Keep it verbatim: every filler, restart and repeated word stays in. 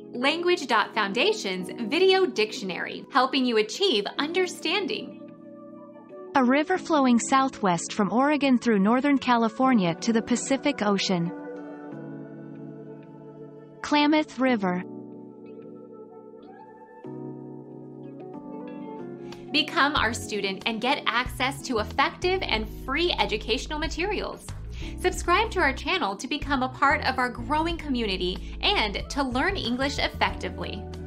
Language Foundation's Video Dictionary, helping you achieve understanding. A river flowing southwest from Oregon through Northern California to the Pacific Ocean. Klamath River. Become our student and get access to effective and free educational materials. Subscribe to our channel to become a part of our growing community and to learn English effectively.